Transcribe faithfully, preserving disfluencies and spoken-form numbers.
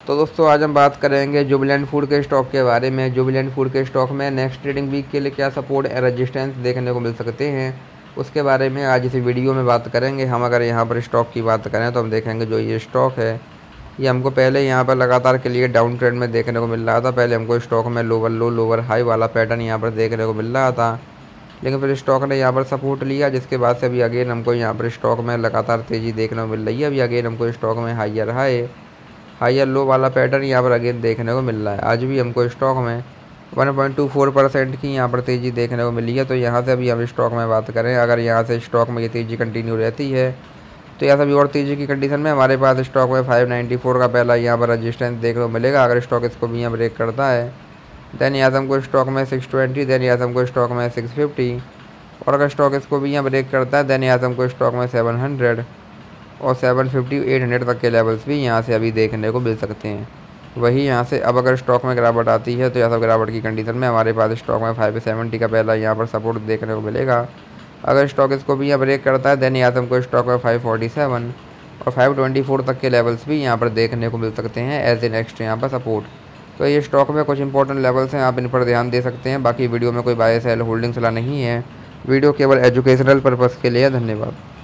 तो दोस्तों आज हम बात करेंगे जुबिलेंट फूड के स्टॉक के बारे में। जुबिलेंट फूड के स्टॉक में नेक्स्ट ट्रेडिंग वीक के लिए क्या सपोर्ट या रेजिस्टेंस देखने को मिल सकते हैं, उसके बारे में आज इस वीडियो में बात करेंगे। हम अगर यहाँ पर स्टॉक की बात करें तो हम देखेंगे जो ये स्टॉक है ये हमको पहले यहाँ पर लगातार के लिए डाउन ट्रेंड में देखने को मिल रहा था। पहले हमको स्टॉक में लोअर लो लोअर हाई वाला पैटर्न यहाँ पर देखने को मिल रहा था, लेकिन फिर स्टॉक ने यहाँ पर सपोर्ट लिया, जिसके बाद से अभी अगेन हमको यहाँ पर स्टॉक में लगातार तेज़ी देखने को मिल रही है। अभी अगेन हमको स्टॉक में हाइयर हाई हाइयर लो वाला पैटर्न यहाँ पर अगेन देखने को मिल रहा है। आज भी हमको स्टॉक में one point two four percent की यहाँ पर तेज़ी देखने को मिली है। तो यहाँ से अभी हम स्टॉक में बात करें, अगर यहाँ से स्टॉक में ये तेज़ी कंटिन्यू रहती है तो यहाँ से अभी और तेज़ी की कंडीशन में हमारे पास स्टॉक में फाइव नाइन्टी फोर का पहला यहाँ पर रजिस्टेंस देखने को मिलेगा। अगर स्टॉक इसको भी यहाँ ब्रेक करता है देन यहाँ से हमको स्टॉक में सिक्स ट्वेंटी, देन यहाँ से हमको स्टॉक में सिक्स फिफ्टी, और अगर स्टॉक इसको भी यहाँ ब्रेक करता है देन यहाँ से हमको स्टॉक में सेवन हंड्रेड और सेवन फिफ्टी एट हंड्रेड तक के लेवल्स भी यहाँ से अभी देखने को मिल सकते हैं। वही यहाँ से अब अगर स्टॉक में गिरावट आती है तो यहाँ सब गिरावट की कंडीशन में हमारे पास स्टॉक में फाइव सेवेंटी का पहला यहाँ पर सपोर्ट देखने को मिलेगा। अगर स्टॉक इसको भी यहाँ ब्रेक करता है देन यहाँ से हमको स्टॉक में फाइव फोर्टी सेवन और फाइव ट्वेंटी फोर तक के लेवल्स भी यहाँ पर देखने को मिल सकते हैं एज ए नेक्स्ट यहाँ पर सपोर्ट। तो ये स्टॉक में कुछ इंपॉर्टेंट लेवल्स हैं, आप इन पर ध्यान दे सकते हैं। बाकी वीडियो में कोई बाय सेल होल्डिंग सलाह नहीं है, वीडियो केवल एजुकेशनल पर्पज़ के लिए है। धन्यवाद।